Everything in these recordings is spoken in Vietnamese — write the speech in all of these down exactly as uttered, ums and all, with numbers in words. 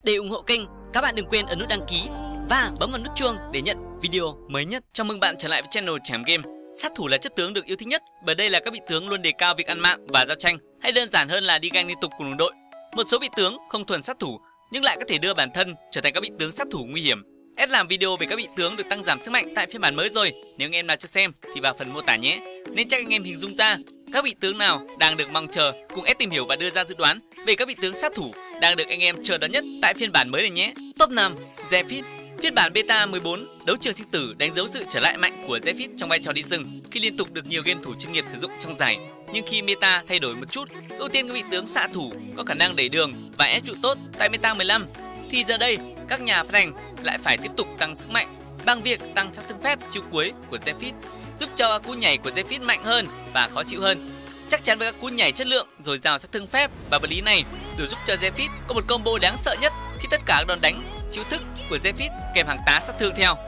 Để ủng hộ kênh, các bạn đừng quên ấn nút đăng ký và bấm vào nút chuông để nhận video mới nhất. Chào mừng bạn trở lại với channel Trải Game. Sát thủ là chất tướng được yêu thích nhất bởi đây là các vị tướng luôn đề cao việc ăn mạng và giao tranh, hay đơn giản hơn là đi ganh liên tục cùng đồng đội. Một số vị tướng không thuần sát thủ nhưng lại có thể đưa bản thân trở thành các vị tướng sát thủ nguy hiểm. S làm video về các vị tướng được tăng giảm sức mạnh tại phiên bản mới rồi. Nếu anh em nào chưa xem thì vào phần mô tả nhé. Nên chắc anh em hình dung ra các vị tướng nào đang được mong chờ, cùng S tìm hiểu và đưa ra dự đoán về các vị tướng sát thủ đang được anh em chờ đón nhất tại phiên bản mới này nhé. Top năm, Zephyr. Phiên bản beta mười bốn đấu trường sinh tử đánh dấu sự trở lại mạnh của Zephyr trong vai trò đi rừng khi liên tục được nhiều game thủ chuyên nghiệp sử dụng trong giải. Nhưng khi meta thay đổi một chút, ưu tiên các vị tướng xạ thủ có khả năng đẩy đường và ép trụ tốt tại meta mười lăm, thì giờ đây các nhà phát hành lại phải tiếp tục tăng sức mạnh bằng việc tăng sát thương phép chiêu cuối của Zephyr, giúp cho các cú nhảy của Zephyr mạnh hơn và khó chịu hơn. Chắc chắn với các cú nhảy chất lượng dồi dào sát thương phép và vật lý này đủ giúp cho Zephyr có một combo đáng sợ nhất khi tất cả các đòn đánh chiêu thức của Zephyr kèm hàng tá sát thương theo.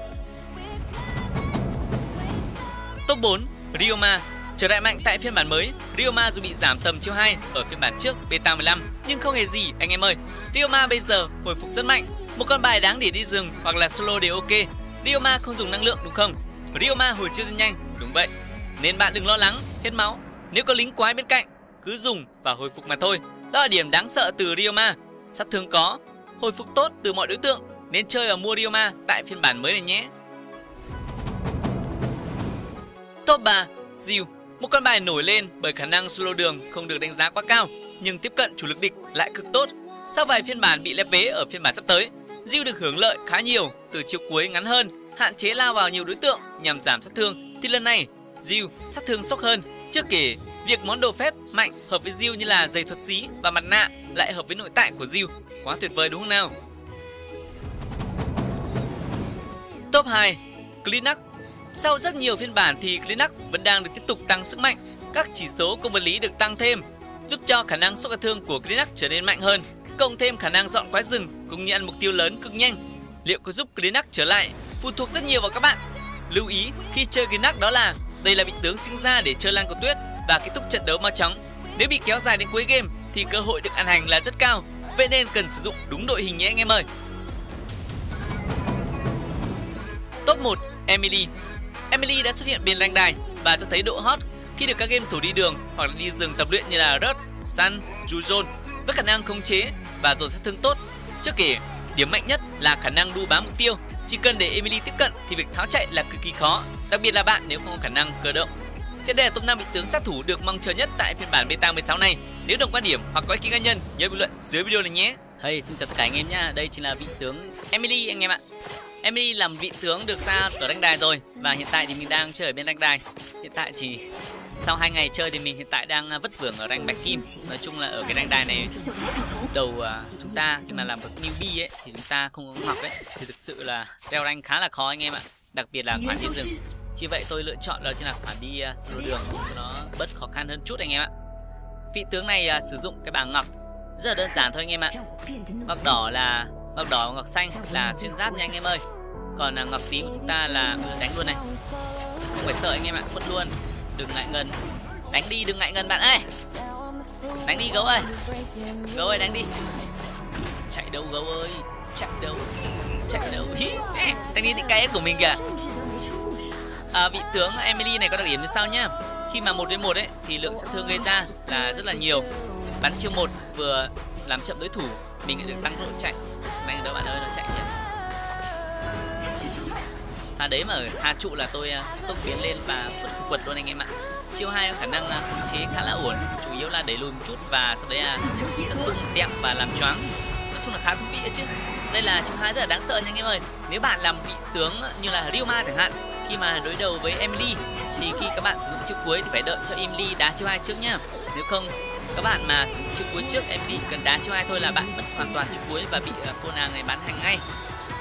Top bốn, Ryoma. Trở lại mạnh tại phiên bản mới, Ryoma dù bị giảm tầm chiêu hai ở phiên bản trước beta mười lăm nhưng không hề gì anh em ơi. Ryoma bây giờ hồi phục rất mạnh, một con bài đáng để đi rừng hoặc là solo đều ok. Ryoma không dùng năng lượng đúng không? Ryoma hồi chiêu rất nhanh, đúng vậy. Nên bạn đừng lo lắng hết máu, nếu có lính quái bên cạnh cứ dùng và hồi phục mà thôi. Đó là điểm đáng sợ từ Ryoma. Sát thương có, hồi phục tốt từ mọi đối tượng, nên chơi và mua Ryoma tại phiên bản mới này nhé. Top ba, Zeal. Một con bài nổi lên bởi khả năng solo đường không được đánh giá quá cao, nhưng tiếp cận chủ lực địch lại cực tốt. Sau vài phiên bản bị lép vế ở phiên bản sắp tới, Zeal được hưởng lợi khá nhiều từ chiêu cuối ngắn hơn, hạn chế lao vào nhiều đối tượng nhằm giảm sát thương. Thì lần này Zeal sát thương sốc hơn. Chưa kể việc món đồ phép mạnh hợp với Zeal như là giày thuật sĩ và mặt nạ lại hợp với nội tại của Zeal, quá tuyệt vời đúng không nào? Top hai, Clinac. Sau rất nhiều phiên bản thì Clinac vẫn đang được tiếp tục tăng sức mạnh. Các chỉ số công vật lý được tăng thêm, giúp cho khả năng sốc sát thương của Clinac trở nên mạnh hơn, cộng thêm khả năng dọn quái rừng cũng như ăn mục tiêu lớn cực nhanh. Liệu có giúp Clinac trở lại phụ thuộc rất nhiều vào các bạn. Lưu ý khi chơi Clinac đó là đây là vị tướng sinh ra để chơi lan cầu tuyết và kết thúc trận đấu mau chóng. Nếu bị kéo dài đến cuối game thì cơ hội được ăn hành là rất cao, vậy nên cần sử dụng đúng đội hình nhé anh em ơi. Top một, Emily. Emily đã xuất hiện bên rank đài và cho thấy độ hot khi được các game thủ đi đường hoặc là đi rừng tập luyện như là Rush, Sun, Jujon với khả năng khống chế và dồn sát thương tốt. Chưa kể, điểm mạnh nhất là khả năng đu bám mục tiêu. Chỉ cần để Emily tiếp cận thì việc tháo chạy là cực kỳ khó, đặc biệt là bạn nếu không có khả năng cơ động. Trên đây là top năm vị tướng sát thủ được mong chờ nhất tại phiên bản beta mười sáu này. Nếu đồng quan điểm hoặc có ý kiến cá nhân, nhớ bình luận dưới video này nhé. Hey, xin chào tất cả anh em nha. Đây chính là vị tướng Emily anh em ạ. Emily là một vị tướng được ra ở rank đài rồi và hiện tại thì mình đang chơi ở bên rank đài. Hiện tại chỉ sau hai ngày chơi thì mình hiện tại đang vất vưởng ở rank bạch kim. Nói chung là ở cái rank đài này đầu uh, chúng ta khi mà làm một newbie ấy thì chúng ta không có ngọc ấy thì thực sự là leo rank khá là khó anh em ạ. Đặc biệt là khoản đi rừng. Chỉ vậy tôi lựa chọn đó chính là khoản đi uh, solo đường cho nó bớt khó khăn hơn chút anh em ạ. Vị tướng này uh, sử dụng cái bảng ngọc rất là đơn giản thôi anh em ạ. Ngọc đỏ là ngọc đỏ và ngọc xanh là xuyên giáp nha anh em ơi. Còn uh, ngọc tím của chúng ta là đánh luôn này. Không phải sợ anh em ạ, quất luôn. Đừng ngại ngần. Đánh đi, đừng ngại ngần bạn ơi. Đánh đi gấu ơi. Gấu ơi đánh đi. Chạy đâu gấu ơi. Chạy đâu. Chạy đâu. Đánh đi những cái S của mình kìa. À, vị tướng Emily này có đặc điểm như sau nhá. Khi mà một với một ấy thì lượng sát thương gây ra là rất là nhiều. Bắn chiêu một vừa làm chậm đối thủ, mình lại được tăng tốc độ chạy. Đánh đâu bạn ơi, nó chạy kìa. À đấy mà ở xa trụ là tôi tốc biến lên và quật quật luôn anh em ạ. Chiêu hai có khả năng khống chế khá là ổn, chủ yếu là đẩy lùi một chút và sau đấy là tấn tung tẹo và làm choáng. Nói chung là khá thú vị đấy chứ. Đây là chiêu hai rất là đáng sợ nha anh em ơi. Nếu bạn làm vị tướng như là Ryoma chẳng hạn, khi mà đối đầu với Emily thì khi các bạn sử dụng chiêu cuối thì phải đợi cho Emily đá chiêu hai trước nhá. Nếu không các bạn mà sử dụng chiêu cuối trước Emily cần đá chiêu hai thôi là bạn mất hoàn toàn chiêu cuối và bị cô nàng này bán hành ngay.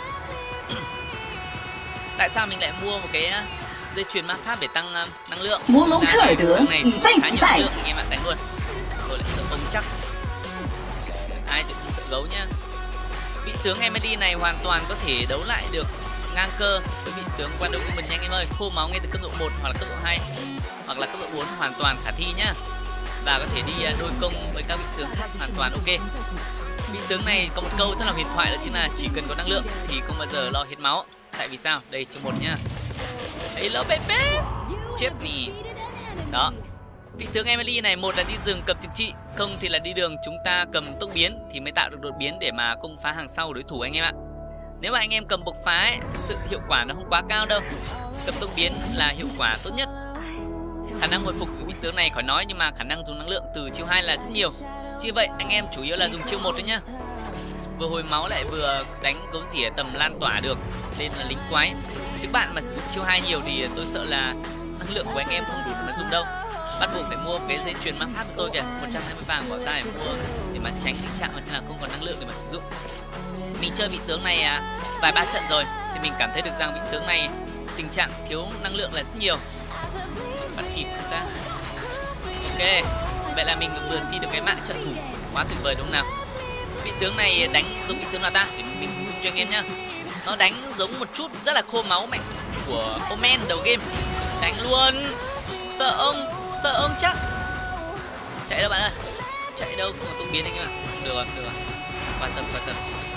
Tại sao mình lại mua một cái dây chuyền ma pháp để tăng uh, năng lượng? Muốn lông khởi được này sử dụng khá nhiều năng lượng anh em ạ, đánh luôn. Tôi lại sợ ông chắc. Ai thì cũng sợ gấu nhá. Vị tướng Emily này hoàn toàn có thể đấu lại được ngang cơ với vị tướng Wonder Woman nha anh em ơi. Khô máu ngay từ cấp độ một hoặc là cấp độ hai hoặc là cấp độ bốn hoàn toàn khả thi nhá. Và có thể đi uh, đôi công với các vị tướng khác hoàn toàn ok. Vị tướng này có một câu rất là huyền thoại, đó chính là chỉ cần có năng lượng thì không bao giờ lo hết máu. Tại vì sao? Đây chiêu một nhá. Hello baby. Chết nì. Đó. Vị tướng Emily này, một là đi rừng cầm trực trị, không thì là đi đường chúng ta cầm tốc biến thì mới tạo được đột biến để mà công phá hàng sau của đối thủ anh em ạ. Nếu mà anh em cầm bộc phá ấy, thực sự hiệu quả nó không quá cao đâu. Cầm tốc biến là hiệu quả tốt nhất. Khả năng hồi phục của vị tướng này khỏi nói, nhưng mà khả năng dùng năng lượng từ chiêu hai là rất nhiều. Chỉ vậy anh em chủ yếu là dùng chiêu một thôi nhá. Vừa hồi máu lại vừa đánh gấu rỉa tầm lan tỏa được, nên là lính quái. Chứ bạn mà sử dụng chiêu hai nhiều thì tôi sợ là năng lượng của anh em không đủ để mà dùng đâu. Bắt buộc phải mua cái dây chuyền ma pháp của tôi kìa, một trăm hai mươi vàng bỏ ra để mua để mà tránh tình trạng là không còn năng lượng để mà sử dụng. Mình chơi vị tướng này à, vài ba trận rồi thì mình cảm thấy được rằng vị tướng này tình trạng thiếu năng lượng là rất nhiều. Bắt kịp chúng ta. Ok, vậy là mình vừa xin được cái mạng trợ thủ quá tuyệt vời đúng không nào? Vị tướng này đánh giống vị tướng nào ta để mình dùng cho anh em nhá. Nó đánh giống một chút rất là khô máu mạnh của Omen đầu game. Đánh luôn. Sợ ông, sợ ông chắc. Chạy đâu bạn ơi. Chạy đâu, còn tung biến anh em ạ. Được rồi, được rồi. Quan tâm, quan tâm.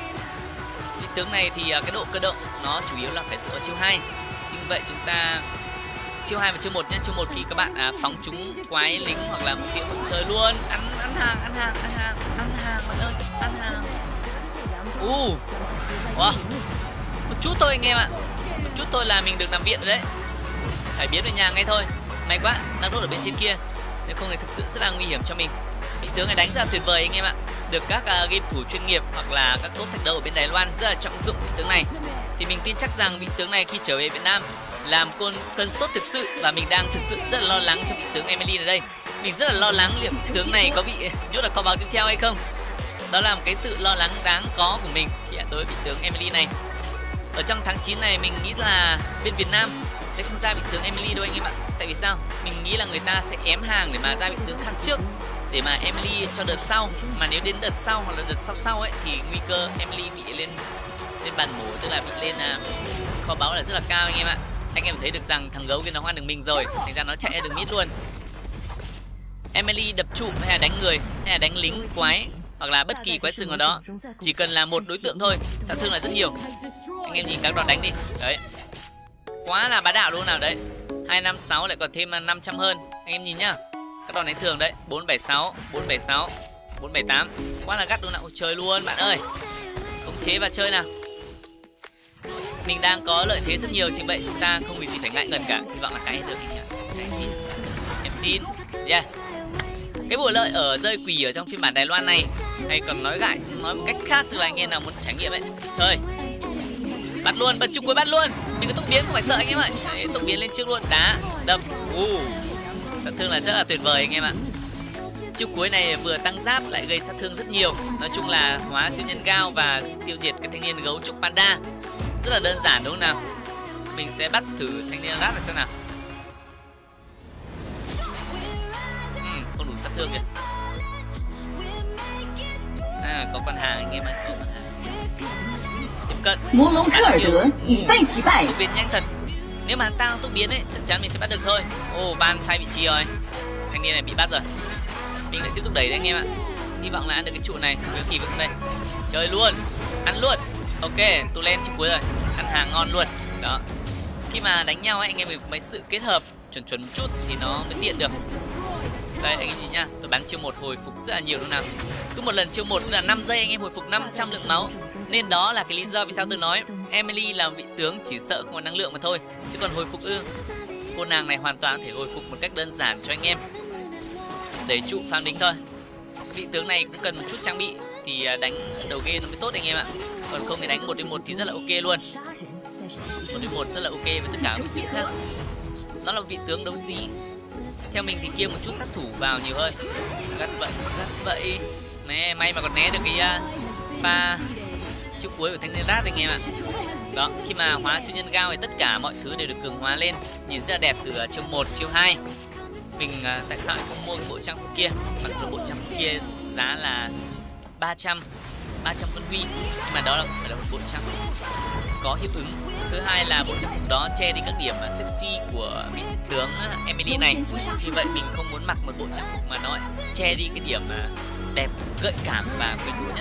Vị tướng này thì cái độ cơ động nó chủ yếu là phải dựa vào chiêu hai. Chính vậy chúng ta chiêu hai và chiêu một nhé. Chiêu một thì các bạn à, phóng chúng quái lính hoặc là mục tiêu không chơi luôn. Ăn ăn hàng, ăn hàng, ăn hàng, ăn hàng bạn ơi, ăn hàng. U. Uh. Wow. Một chút thôi anh em ạ. Một chút thôi là mình được nằm viện rồi đấy. Phải biến về nhà ngay thôi. May quá, đang đốt ở bên trên kia. Nếu không thì thực sự rất là nguy hiểm cho mình. Vị tướng này đánh rất là tuyệt vời anh em ạ. Được các uh, game thủ chuyên nghiệp hoặc là các top thạch đầu ở bên Đài Loan rất là trọng dụng vị tướng này. Thì mình tin chắc rằng vị tướng này khi trở về Việt Nam làm cơn cơn sốt thực sự, và mình đang thực sự rất là lo lắng cho vị tướng Emily này đây. Mình rất là lo lắng liệu vị tướng này có bị nhốt ở kho báu tiếp theo hay không. Đó là một cái sự lo lắng đáng có của mình khi tới vị tướng Emily này. Ở trong tháng chín này mình nghĩ là bên Việt Nam sẽ không ra vị tướng Emily đâu anh em ạ. Tại vì sao? Mình nghĩ là người ta sẽ ém hàng để mà ra vị tướng khác trước, để mà Emily cho đợt sau. Mà nếu đến đợt sau hoặc là đợt sau sau ấy thì nguy cơ Emily bị lên lên bàn mổ, tức là bị lên à, kho báu là rất là cao anh em ạ. Anh em thấy được rằng thằng gấu kia nó ăn được mình rồi, thành ra nó chạy ra đường mid luôn. Emily đập trụ hay là đánh người hay là đánh lính quái hoặc là bất kỳ quái sừng nào đó, chỉ cần là một đối tượng thôi, sát thương là rất nhiều. Anh em nhìn các đòn đánh đi. Đấy. Quá là bá đạo luôn nào đấy. hai năm sáu lại còn thêm năm trăm hơn. Anh em nhìn nhá. Các đòn đánh thường đấy, bốn bảy sáu, bốn bảy sáu, bốn bảy tám. Quá là gắt luôn nào. Chơi luôn bạn ơi. Khống chế và chơi nào. Mình đang có lợi thế rất nhiều, chính vậy chúng ta không vì gì phải ngại ngần cả. Hy vọng là cái hết được anh nhỉ. Em xin. Yeah. Cái bùa lợi ở rơi quỳ ở trong phiên bản Đài Loan này, hay còn nói gại, nói một cách khác, tức là anh em nào muốn trải nghiệm ấy, chơi. Bắt luôn, bật trục cuối bắt luôn. Mình có tốc biến không phải sợ anh em ạ. Đấy, tốc biến lên trước luôn, đá, đập. Uh, sát thương là rất là tuyệt vời anh em ạ. Chiêu cuối này vừa tăng giáp lại gây sát thương rất nhiều. Nói chung là hóa siêu nhân Gao và tiêu diệt cái thanh niên gấu trúc panda. Rất là đơn giản đúng không nào? Mình sẽ bắt thử thanh niên rat là xem nào. uhm, Không đủ sát thương kìa. À, có con hàng anh em ạ, có con hàng. Tiếp cận. Múa lông thơ đỡ,以败击败. Tốc biến nhanh thật. Nếu mà hắn ta tốc biến ấy, chắc chắn mình sẽ bắt được thôi. Ồ, oh, Van sai vị trí rồi. Thanh niên này bị bắt rồi. Mình lại tiếp tục đẩy đấy anh em ạ. Hy vọng là ăn được cái trụ này. Với kỳ vọng đây. Chơi luôn, ăn luôn. Ok, tôi lên chiếc cuối rồi. Ăn hàng ngon luôn. Đó. Khi mà đánh nhau ấy, anh em mình mấy sự kết hợp chuẩn chuẩn một chút thì nó mới tiện được. Đây anh em nhìn nha, tôi bắn chiêu một hồi phục rất là nhiều luôn nào. Cứ một lần chiêu một là năm giây anh em hồi phục năm trăm lượng máu. Nên đó là cái lý do vì sao tôi nói Emily là vị tướng chỉ sợ không có năng lượng mà thôi. Chứ còn hồi phục ư, cô nàng này hoàn toàn có thể hồi phục một cách đơn giản cho anh em. Đẩy trụ farm đính thôi. Vị tướng này cũng cần một chút trang bị thì đánh đầu game nó mới tốt anh em ạ. Còn không thì đánh một đến một thì rất là ok luôn. Một đến một rất là ok với tất cả các vị tướng khác. Nó là vị tướng đấu sĩ. Theo mình thì kia một chút sát thủ vào nhiều hơn. Gắt vậy, gắt vậy. Nè, may mà còn né được cái uh, pha chiêu cuối của thanh niên rat anh em ạ. Đó, khi mà hóa siêu nhân Gao thì tất cả mọi thứ đều được cường hóa lên, nhìn rất là đẹp từ uh, chiêu một, chiêu hai. Mình uh, tại sao lại không mua cái bộ trang phục kia? Mặc dù bộ trang phục kia giá là ba trăm quân huy, nhưng mà đó là không phải là một bộ trang phục có hiệu ứng. Thứ hai là bộ trang phục đó che đi các điểm uh, sexy của vị tướng uh, Emily này. Như vậy mình không muốn mặc một bộ trang phục mà nó che đi cái điểm uh, đẹp, gợi cảm và quyến rũ nhất.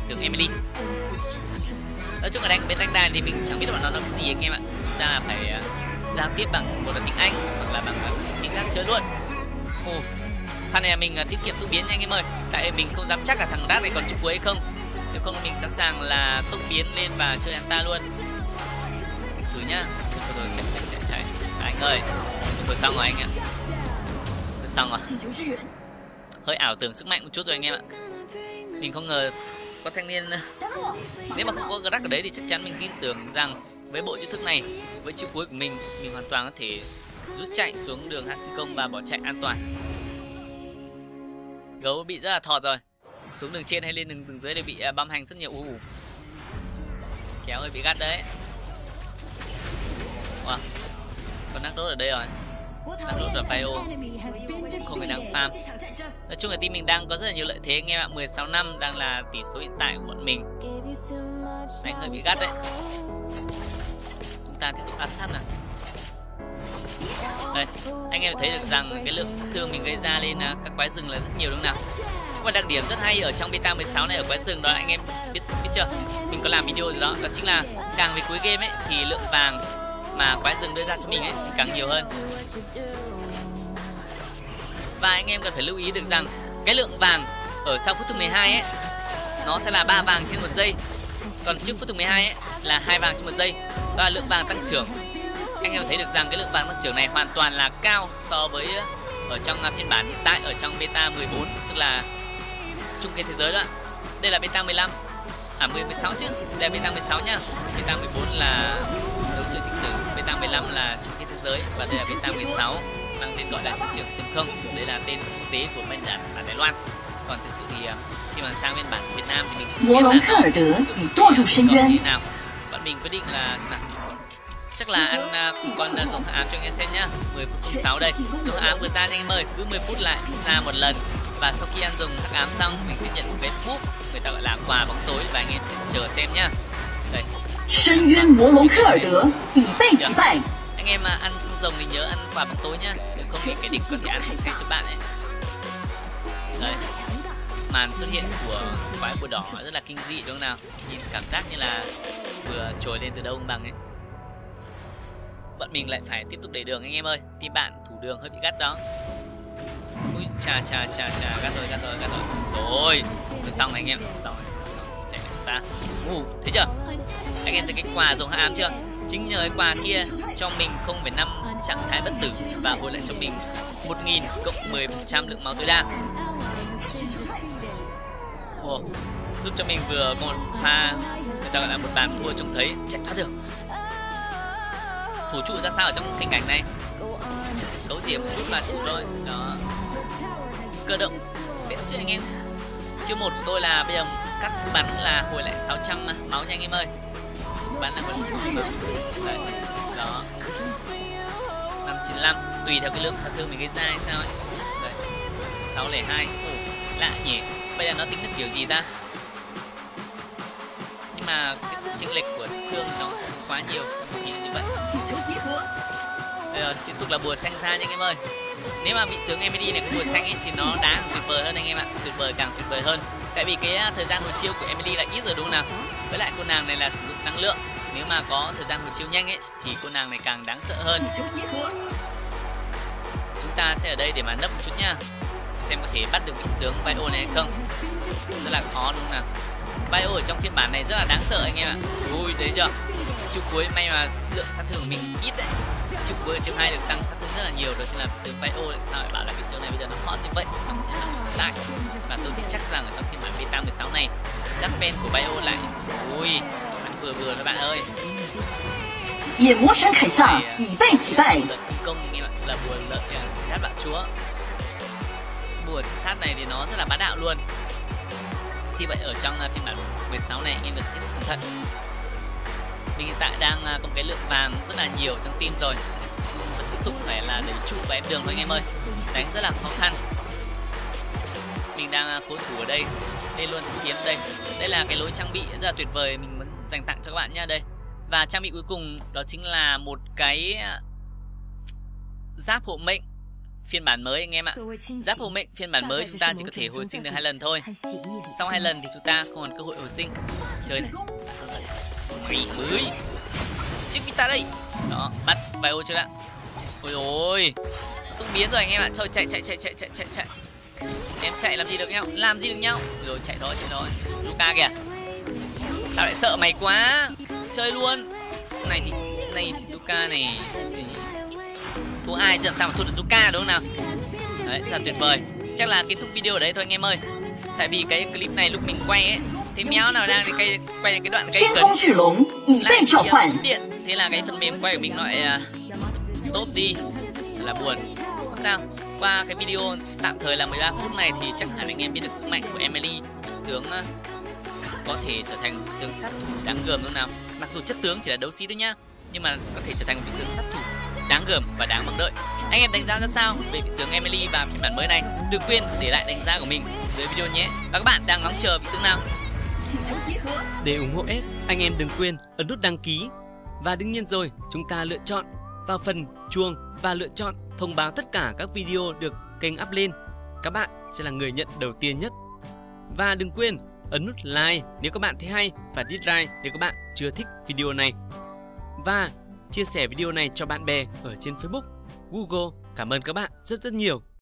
tướng Emily. Nói chung ở đây bên đánh đài thì mình chẳng biết bọn nó nói cái gì anh em ạ. Ra là phải uh, giao tiếp bằng một là tiếng Anh hoặc là bằng uh, tiếng khác chơi luôn. Ồ, pha này là mình uh, tiết kiệm tốc biến nha anh em ơi. Tại mình không dám chắc là thằng Đát này còn chịu cuối hay không. Nếu không mình sẵn sàng là tốc biến lên và chơi anh ta luôn. Thử nhá. Rồi chạy chạy chạy chạy. À, anh ơi, thôi xong rồi anh ạ. Thôi xong rồi. Hơi ảo tưởng sức mạnh một chút rồi anh em ạ. Mình không ngờ có thanh niên. Nếu mà không có Grack ở đấy thì chắc chắn mình tin tưởng rằng với bộ chiêu thức này, với chiêu cuối của mình, mình hoàn toàn có thể rút chạy xuống đường hạt công và bỏ chạy an toàn. Gấu bị rất là thọt rồi. Xuống đường trên hay lên đường, đường dưới đều bị băm hành rất nhiều. Ủ. Kéo hơi bị gắt đấy. Wow. Con Nắc Đốt ở đây rồi. Nắc Đốt là Fio, không phải đang farm. Nói chung là team mình đang có rất là nhiều lợi thế anh em ạ. Mười sáu năm đang là tỷ số hiện tại của bọn mình. Đánh hơi bị gắt đấy. Chúng ta tiếp tục áp sát nào. Đây, anh em thấy được rằng cái lượng sát thương mình gây ra lên các quái rừng là rất nhiều đúng không nào? Và đặc điểm rất hay ở trong beta mười sáu này ở quái rừng đó là anh em biết biết chưa? Mình có làm video rồi đó, đó chính là càng về cuối game ấy thì lượng vàng mà quái rừng đưa ra cho mình ấy thì càng nhiều hơn. Và anh em cần phải lưu ý được rằng cái lượng vàng ở sau phút thứ mười hai ấy nó sẽ là ba vàng trên một giây, còn trước phút thứ mười hai ấy là hai vàng trên một giây. Đó là lượng vàng tăng trưởng. Anh em thấy được rằng cái lượng vàng tăng trưởng này hoàn toàn là cao so với ở trong phiên bản hiện tại ở trong beta mười bốn, tức là chung kết thế giới đó. Đây là beta mười lăm, à mười, mười sáu chứ. Đây là beta mười sáu nhá. Beta mười bốn là đấu trường chính tử, beta mười lăm là chung kết thế giới và đây là beta mười sáu mang tên gọi là chiến trường chấm không. Đây là tên quốc tế của bên bản Đài Loan. Còn thực sự thì khi mà sang bên bản Việt Nam thì mình 魔龙科尔德已堕入深渊。 nào. Bọn mình quyết định là chắc là ăn uh, con uh, dùng ám cho anh em xem nhá. Mười phút không sáu đây. Dùng ám vừa ra nha anh em ơi, cứ mười phút lại ra một lần. Và sau khi ăn dùng hắc ám xong, mình sẽ nhận một cái thuốc người ta gọi là quà bóng tối và anh em chờ xem nhá. Đây. 深渊魔龙科尔德已被击败。 Anh em mà ăn xong rồng thì nhớ ăn quà bóng tối nhá, nếu không thì cái địch có thể ăn thay cho bạn ấy. Đấy. Màn xuất hiện của quái bùa đỏ rất là kinh dị đúng không nào? Nhìn cảm giác như là vừa trồi lên từ đâu không bằng ấy. Bọn mình lại phải tiếp tục đẩy đường anh em ơi. Team bạn thủ đường hơi bị gắt đó. Ui chà chà chà chà, gắt rồi gắt rồi gắt rồi. Rồi, rồi xong rồi anh em, xong rồi. Chạy chúng ta. Ù, thấy chưa? Anh em thấy cái quà dùng hạ ám chưa? Chính nhờ cái quà kia cho mình không phẩy năm trạng thái bất tử và hồi lại cho mình một nghìn cộng mười phần trăm lượng máu tối đa. Ồ, giúp cho mình vừa có một pha người ta gọi là một bàn thua trông thấy chạy thoát được. Thủ trụ ra sao ở trong tình cảnh này? Cấu rỉa một chút là chủ thôi. Đó. Cơ động phết chứ anh em. Chiêu một của tôi là bây giờ cắt bắn là hồi lại sáu trăm máu nha anh em ơi. Bắn là vẫn đấy. Đó. năm chín lăm tùy theo cái lượng sát thương mình gây ra hay sao ấy. Đấy. sáu không hai. Ồ, lạ nhỉ. Bây giờ nó tính được kiểu gì ta? Nhưng mà cái sự chênh lệch của sát thương nó không quá nhiều, mình nghĩ như vậy. Bây giờ tiếp tục là bùa xanh ra nha anh em ơi. Nếu mà vị tướng Emily này có bùa xanh ấy, thì nó đáng tuyệt vời hơn anh em ạ, tuyệt vời càng tuyệt vời hơn. Tại vì cái thời gian hồi chiêu của Emily là ít rồi đúng không nào? Với lại cô nàng này là sử dụng năng lượng. Nếu mà có thời gian hồi chiêu nhanh ấy thì cô nàng này càng đáng sợ hơn. Chúng ta sẽ ở đây để mà nấp một chút nhá, xem có thể bắt được vị tướng Vio này hay không. Rất là khó đúng không nào? Vio ở trong phiên bản này rất là đáng sợ anh em ạ. Ui đấy chưa? Chiêu cuối may mà lượng sát thương của mình ít đấy. Chiêu cuối chiêu hai được tăng sát thương rất là nhiều, đó chính là tướng Vio. Sao lại bảo là vị tướng này bây giờ nó hot như vậy trong phiên bản hiện tại? Và tôi tin chắc rằng ở trong phiên bản beta mười sáu này các fan của Vio lại ui ăn vừa vừa các bạn ơi. 野魔神凯撒已被击败。 Công anh em ạ, là bùa lợi sát bạo chúa. Bùa sát này thì nó rất là bá đạo luôn. Thì vậy ở trong phiên bản mười sáu này anh em được hết sức cẩn thận. Mình hiện tại đang có một cái lượng vàng rất là nhiều trong team rồi. Vẫn tiếp tục phải là đẩy trụ và ép đường thôi anh em ơi. Đánh rất là khó khăn. Mình đang cố thủ ở đây. Đây luôn kiếm đây. Đây là cái lối trang bị rất là tuyệt vời mình muốn dành tặng cho các bạn nha đây. Và trang bị cuối cùng đó chính là một cái giáp hộ mệnh phiên bản mới anh em ạ. Giáp hộ mệnh phiên bản mới chúng ta chỉ có thể hồi sinh được hai lần thôi. Sau hai lần thì chúng ta không còn cơ hội hồi sinh. Chơi này. Quỷ ơi. Chiếc Vita đây. Đó, bắt vài ô chưa đã. Ôi ôi. Tung biến rồi anh em ạ. Thôi chạy chạy chạy chạy chạy chạy chạy. Em chạy làm gì được nhau? Làm gì được nhau? Rồi chạy thôi, chạy thôi. Luka kìa. Tao lại sợ mày quá. Chơi luôn. Này thì này thì Luka này. Thua ai thì làm sao mà thua được Luka đúng không nào? Đấy, rất là tuyệt vời. Chắc là kết thúc video ở đây thôi anh em ơi. Tại vì cái clip này lúc mình quay ấy, thế méo nào đang cái quay cái đoạn cây cấn lại điện, thế là cái phần mềm quay của mình lại uh, stop đi. Thật là buồn. Không sao. Qua cái video tạm thời là mười ba phút này thì chắc hẳn anh em biết được sức mạnh của Emily, tướng uh, có thể trở thành tướng sát thủ đáng gờm đúng không nào? Mặc dù chất tướng chỉ là đấu sĩ thôi nhá, nhưng mà có thể trở thành một tướng sát thủ đáng gờm và đáng mong đợi. Anh em đánh giá ra sao về vị tướng Emily và phiên bản mới này? Đừng quên để lại đánh giá của mình dưới video nhé. Và các bạn đang ngóng chờ vị tướng nào? Để ủng hộ ép, anh em đừng quên ấn nút đăng ký. Và đương nhiên rồi, chúng ta lựa chọn vào phần chuông và lựa chọn thông báo tất cả các video được kênh up lên. Các bạn sẽ là người nhận đầu tiên nhất. Và đừng quên ấn nút like nếu các bạn thấy hay và dislike nếu các bạn chưa thích video này. Và chia sẻ video này cho bạn bè ở trên Facebook, Google. Cảm ơn các bạn rất rất nhiều.